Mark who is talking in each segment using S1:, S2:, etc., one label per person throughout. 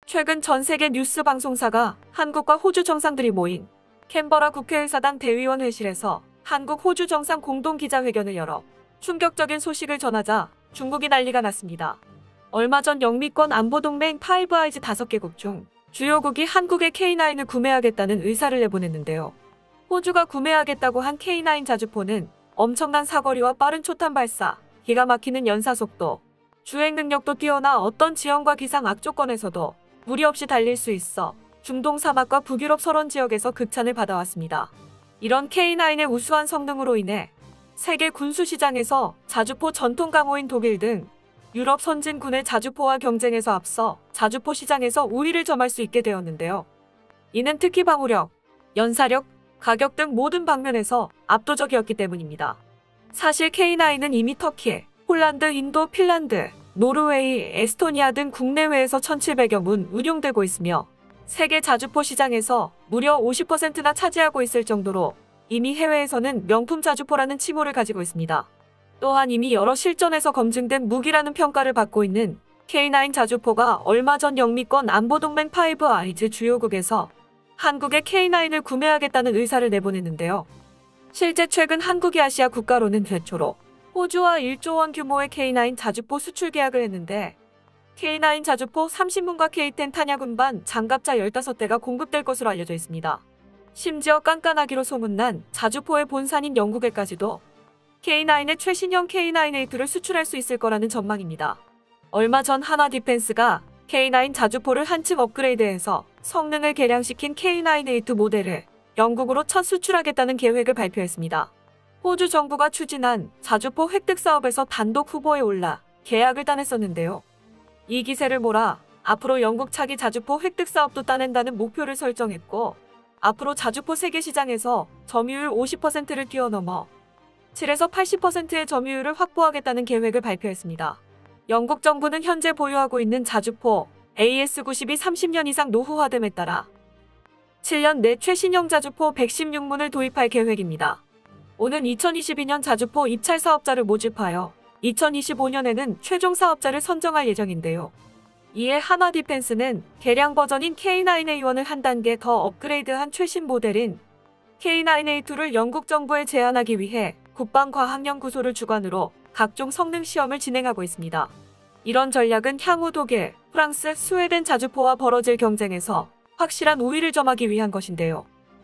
S1: 최근 전 세계 뉴스 방송사가 한국과 호주 정상들이 모인 캔버라 국회의사당 대의원 회실에서 한국 호주 정상 공동 기자회견을 열어 충격적인 소식을 전하자 중국이 난리가 났습니다. 얼마 전 영미권 안보동맹 파이브 아이즈 5개국 중 주요국이 한국의 K9을 구매하겠다는 의사를 내보냈는데요. 호주가 구매하겠다고 한 K9 자주포는 엄청난 사거리와 빠른 초탄 발사, 기가 막히는 연사 속도, 주행 능력도 뛰어나 어떤 지형과 기상 악조건에서도 무리 없이 달릴 수 있어 중동 사막과 북유럽 설원 지역에서 극찬을 받아왔습니다. 이런 K9의 우수한 성능으로 인해 세계 군수 시장에서 자주포 전통 강호인 독일 등 유럽 선진군의 자주포와 경쟁에서 앞서 자주포 시장에서 우위를 점할 수 있게 되었는데요. 이는 특히 방호력, 연사력, 가격 등 모든 방면에서 압도적이었기 때문입니다. 사실 K9은 이미 터키, 폴란드, 인도, 핀란드, 노르웨이, 에스토니아 등 국내외에서 1700여 문 운용되고 있으며 세계 자주포 시장에서 무려 50%나 차지하고 있을 정도로 이미 해외에서는 명품 자주포라는 칭호를 가지고 있습니다. 또한 이미 여러 실전에서 검증된 무기라는 평가를 받고 있는 K9 자주포가 얼마 전 영미권 안보동맹 파이브 아이즈 주요국에서 한국의 K9을 구매하겠다는 의사를 내보냈는데요. 실제 최근 한국이 아시아 국가로는 최초로 호주와 1조 원 규모의 K9 자주포 수출 계약을 했는데 K9 자주포 30문과 K10 탄약 운반 장갑차 15대가 공급될 것으로 알려져 있습니다. 심지어 깐깐하기로 소문난 자주포의 본산인 영국에까지도 K9의 최신형 K9A2를 수출할 수 있을 거라는 전망입니다. 얼마 전 하나 디펜스가 K9 자주포를 한층 업그레이드해서 성능을 개량시킨 K9A2 모델을 영국으로 첫 수출하겠다는 계획을 발표했습니다. 호주 정부가 추진한 자주포 획득 사업에서 단독 후보에 올라 계약을 따냈었는데요. 이 기세를 몰아 앞으로 영국 차기 자주포 획득 사업도 따낸다는 목표를 설정했고 앞으로 자주포 세계 시장에서 점유율 50%를 뛰어넘어 7에서 80%의 점유율을 확보하겠다는 계획을 발표했습니다. 영국 정부는 현재 보유하고 있는 자주포 AS90이 30년 이상 노후화됨에 따라 7년 내 최신형 자주포 116문을 도입할 계획입니다. 오는 2022년 자주포 입찰 사업자를 모집하여 2025년에는 최종 사업자를 선정할 예정인데요. 이에 하나 디펜스는 개량 버전인 K9A1을 한 단계 더 업그레이드한 최신 모델인 K9A2를 영국 정부에 제안하기 위해 국방과학연구소를 주관으로 각종 성능 시험을 진행하고 있습니다. 이런 전략은 향후 독일, 프랑스, 스웨덴 자주포와 벌어질 경쟁에서 확실한 우위를 점하기 위한 것인데요.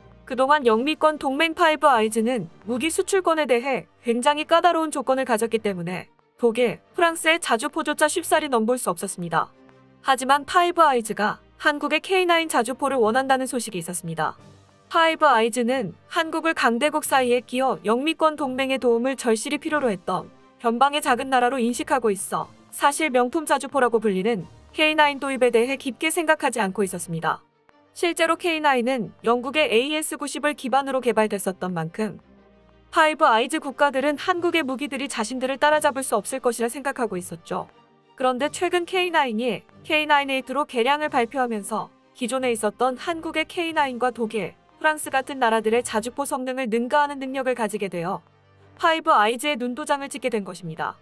S1: 그동안 영미권 동맹 파이브 아이즈는 무기 수출권에 대해 굉장히 까다로운 조건을 가졌기 때문에 독일, 프랑스의 자주포조차 쉽사리 넘볼 수 없었습니다. 하지만 파이브 아이즈가 한국의 K9 자주포를 원한다는 소식이 있었습니다. 파이브 아이즈는 한국을 강대국 사이에 끼어 영미권 동맹의 도움을 절실히 필요로 했던 변방의 작은 나라로 인식하고 있어 사실 명품 자주포라고 불리는 K9 도입에 대해 깊게 생각하지 않고 있었습니다. 실제로 K9은 영국의 AS90을 기반으로 개발됐었던 만큼 파이브 아이즈 국가들은 한국의 무기들이 자신들을 따라잡을 수 없을 것이라 생각하고 있었죠. 그런데 최근 K9이 K9A2로 개량을 발표하면서 기존에 있었던 한국의 K9과 독일, 프랑스 같은 나라들의 자주포 성능을 능가하는 능력을 가지게 되어 파이브 아이즈의 눈도장을 찍게 된 것입니다.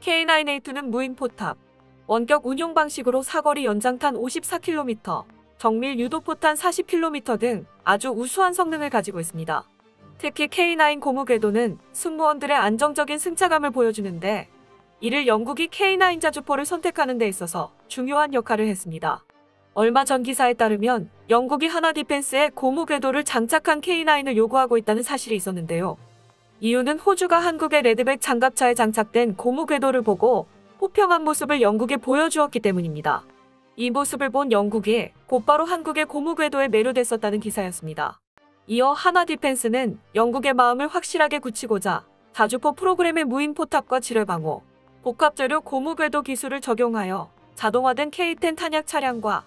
S1: K9A2는 무인 포탑, 원격 운용 방식으로 사거리 연장탄 54km, 정밀 유도포탄 40km 등 아주 우수한 성능을 가지고 있습니다. 특히 K9 고무 궤도는 승무원들의 안정적인 승차감을 보여주는데 이를 영국이 K9 자주포를 선택하는 데 있어서 중요한 역할을 했습니다. 얼마 전 기사에 따르면 영국이 하나 디펜스에 고무 궤도를 장착한 K9을 요구하고 있다는 사실이 있었는데요. 이유는 호주가 한국의 레드백 장갑차에 장착된 고무 궤도를 보고 호평한 모습을 영국에 보여주었기 때문입니다. 이 모습을 본 영국이 곧바로 한국의 고무 궤도에 매료됐었다는 기사였습니다. 이어 하나 디펜스는 영국의 마음을 확실하게 굳히고자 자주포 프로그램의 무인 포탑과 지뢰 방호, 복합재료 고무 궤도 기술을 적용하여 자동화된 K10 탄약 차량과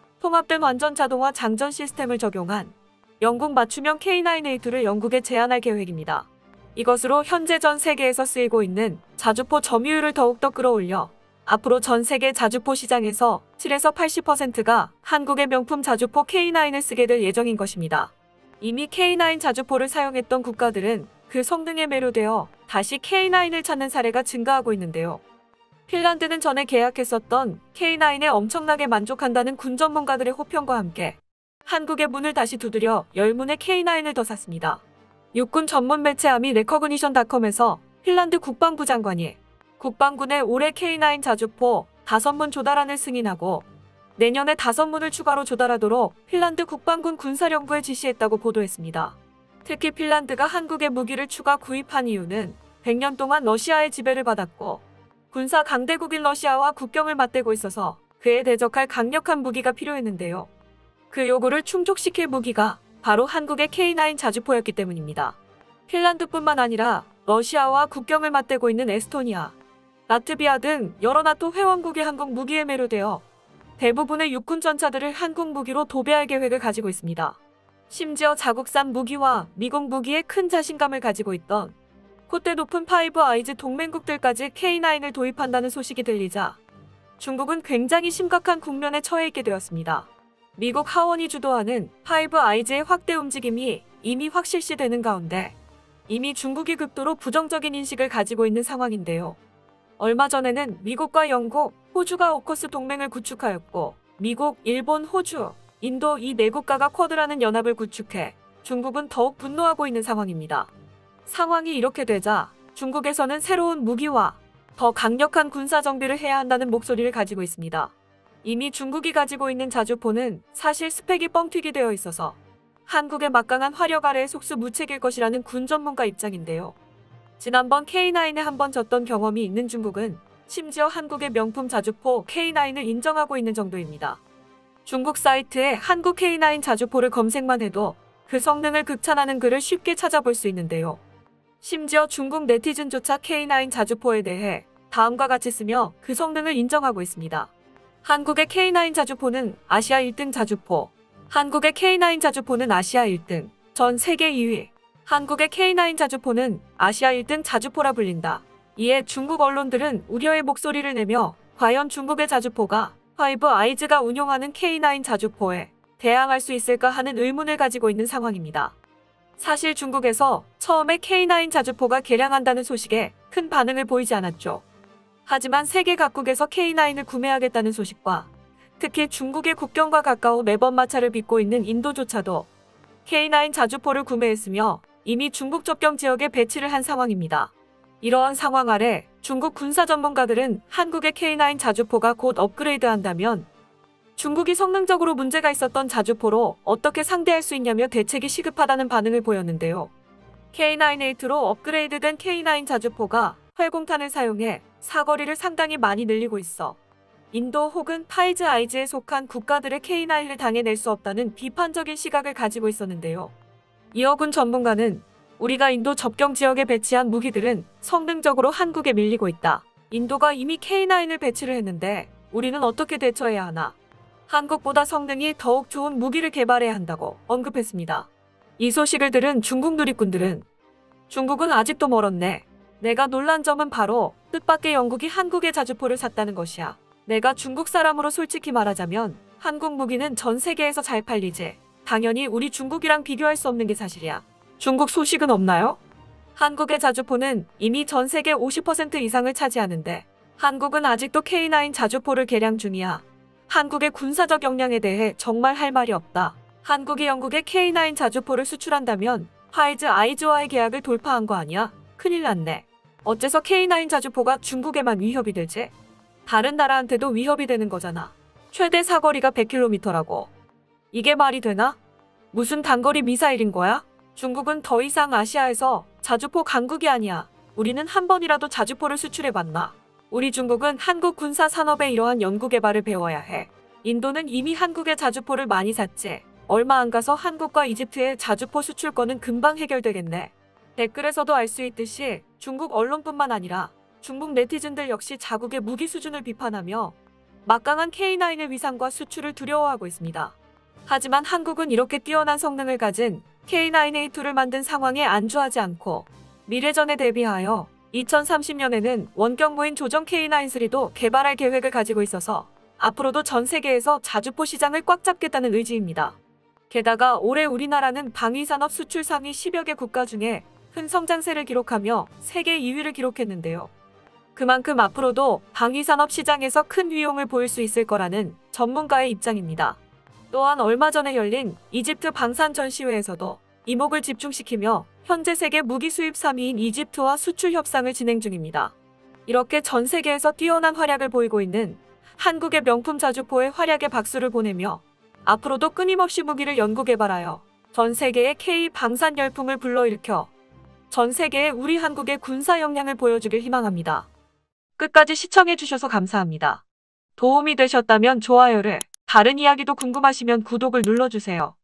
S1: 통합된 완전 자동화 장전 시스템을 적용한 영국 맞춤형 K9A2를 영국에 제안할 계획입니다. 이것으로 현재 전 세계에서 쓰이고 있는 자주포 점유율을 더욱더 끌어올려 앞으로 전 세계 자주포 시장에서 7에서 80%가 한국의 명품 자주포 K9을 쓰게 될 예정인 것입니다. 이미 K9 자주포를 사용했던 국가들은 그 성능에 매료되어 다시 K9을 찾는 사례가 증가하고 있는데요. 핀란드는 전에 계약했었던 K9에 엄청나게 만족한다는 군 전문가들의 호평과 함께 한국의 문을 다시 두드려 10문의 K9을 더 샀습니다. 육군 전문 매체 아미 레커그니션닷컴에서 핀란드 국방부 장관이 국방군의 올해 K9 자주포 5문 조달안을 승인하고 내년에 5문을 추가로 조달하도록 핀란드 국방군 군사령부에 지시했다고 보도했습니다. 특히 핀란드가 한국의 무기를 추가 구입한 이유는 100년 동안 러시아의 지배를 받았고 군사 강대국인 러시아와 국경을 맞대고 있어서 그에 대적할 강력한 무기가 필요했는데요. 그 요구를 충족시킬 무기가 바로 한국의 K9 자주포였기 때문입니다. 핀란드뿐만 아니라 러시아와 국경을 맞대고 있는 에스토니아, 라트비아 등 여러 나토 회원국이 한국 무기에 매료되어 대부분의 육군 전차들을 한국 무기로 도배할 계획을 가지고 있습니다. 심지어 자국산 무기와 미국 무기에 큰 자신감을 가지고 있던 콧대 높은 파이브 아이즈 동맹국들까지 K9을 도입한다는 소식이 들리자 중국은 굉장히 심각한 국면에 처해 있게 되었습니다. 미국 하원이 주도하는 파이브 아이즈의 확대 움직임이 이미 확실시되는 가운데 이미 중국이 극도로 부정적인 인식을 가지고 있는 상황인데요. 얼마 전에는 미국과 영국, 호주가 오커스 동맹을 구축하였고 미국, 일본, 호주, 인도 이 네 국가가 쿼드라는 연합을 구축해 중국은 더욱 분노하고 있는 상황입니다. 상황이 이렇게 되자 중국에서는 새로운 무기와 더 강력한 군사 정비를 해야 한다는 목소리를 가지고 있습니다. 이미 중국이 가지고 있는 자주포는 사실 스펙이 뻥튀기 되어 있어서 한국의 막강한 화력 아래에 속수무책일 것이라는 군 전문가 입장인데요. 지난번 K9에 한번 졌던 경험이 있는 중국은 심지어 한국의 명품 자주포 K9을 인정하고 있는 정도입니다. 중국 사이트에 한국 K9 자주포를 검색만 해도 그 성능을 극찬하는 글을 쉽게 찾아볼 수 있는데요. 심지어 중국 네티즌조차 K9 자주포에 대해 다음과 같이 쓰며 그 성능을 인정하고 있습니다. 한국의 K9 자주포는 아시아 1등 자주포. 한국의 K9 자주포는 아시아 1등, 전 세계 2위. 한국의 K9 자주포는 아시아 1등 자주포라 불린다. 이에 중국 언론들은 우려의 목소리를 내며 과연 중국의 자주포가 파이브 아이즈가 운용하는 K9 자주포에 대항할 수 있을까 하는 의문을 가지고 있는 상황입니다. 사실 중국에서 처음에 K9 자주포가 개량한다는 소식에 큰 반응을 보이지 않았죠. 하지만 세계 각국에서 K9을 구매하겠다는 소식과 특히 중국의 국경과 가까워 매번 마찰을 빚고 있는 인도조차도 K9 자주포를 구매했으며 이미 중국 접경 지역에 배치를 한 상황입니다. 이러한 상황 아래 중국 군사 전문가들은 한국의 K9 자주포가 곧 업그레이드한다면 중국이 성능적으로 문제가 있었던 자주포로 어떻게 상대할 수 있냐며 대책이 시급하다는 반응을 보였는데요. K9-8로 업그레이드된 K9 자주포가 활공탄을 사용해 사거리를 상당히 많이 늘리고 있어 인도 혹은 파이즈 아이즈에 속한 국가들의 K9을 당해낼 수 없다는 비판적인 시각을 가지고 있었는데요. 이어 군 전문가는 우리가 인도 접경 지역에 배치한 무기들은 성능적으로 한국에 밀리고 있다. 인도가 이미 K9을 배치를 했는데 우리는 어떻게 대처해야 하나? 한국보다 성능이 더욱 좋은 무기를 개발해야 한다고 언급했습니다. 이 소식을 들은 중국 누리꾼들은 중국은 아직도 멀었네. 내가 놀란 점은 바로 뜻밖의 영국이 한국의 자주포를 샀다는 것이야. 내가 중국 사람으로 솔직히 말하자면 한국 무기는 전 세계에서 잘 팔리지. 당연히 우리 중국이랑 비교할 수 없는 게 사실이야. 중국 소식은 없나요? 한국의 자주포는 이미 전 세계 50% 이상을 차지하는데 한국은 아직도 K9 자주포를 개량 중이야. 한국의 군사적 역량에 대해 정말 할 말이 없다. 한국이 영국에 K9 자주포를 수출한다면 파이즈 아이즈와의 계약을 돌파한 거 아니야? 큰일 났네. 어째서 K9 자주포가 중국에만 위협이 되지? 다른 나라한테도 위협이 되는 거잖아. 최대 사거리가 100km라고. 이게 말이 되나? 무슨 단거리 미사일인 거야? 중국은 더 이상 아시아에서 자주포 강국이 아니야. 우리는 한 번이라도 자주포를 수출해봤나? 우리 중국은 한국 군사 산업의 이러한 연구 개발을 배워야 해. 인도는 이미 한국의 자주포를 많이 샀지. 얼마 안 가서 한국과 이집트의 자주포 수출권은 금방 해결되겠네. 댓글에서도 알 수 있듯이 중국 언론뿐만 아니라 중국 네티즌들 역시 자국의 무기 수준을 비판하며 막강한 K9의 위상과 수출을 두려워하고 있습니다. 하지만 한국은 이렇게 뛰어난 성능을 가진 K9A2를 만든 상황에 안주하지 않고 미래전에 대비하여 2030년에는 원격무인 조정 K9-3도 개발할 계획을 가지고 있어서 앞으로도 전 세계에서 자주포 시장을 꽉 잡겠다는 의지입니다. 게다가 올해 우리나라는 방위산업 수출 상위 10여 개 국가 중에 큰 성장세를 기록하며 세계 2위를 기록했는데요. 그만큼 앞으로도 방위산업 시장에서 큰 위용을 보일 수 있을 거라는 전문가의 입장입니다. 또한 얼마 전에 열린 이집트 방산 전시회에서도 이목을 집중시키며 현재 세계 무기 수입 3위인 이집트와 수출 협상을 진행 중입니다. 이렇게 전 세계에서 뛰어난 활약을 보이고 있는 한국의 명품 자주포에 활약의 박수를 보내며 앞으로도 끊임없이 무기를 연구 개발하여 전 세계의 K 방산 열풍을 불러일으켜 전 세계에 우리 한국의 군사 역량을 보여주길 희망합니다. 끝까지 시청해주셔서 감사합니다. 도움이 되셨다면 좋아요를, 다른 이야기도 궁금하시면 구독을 눌러주세요.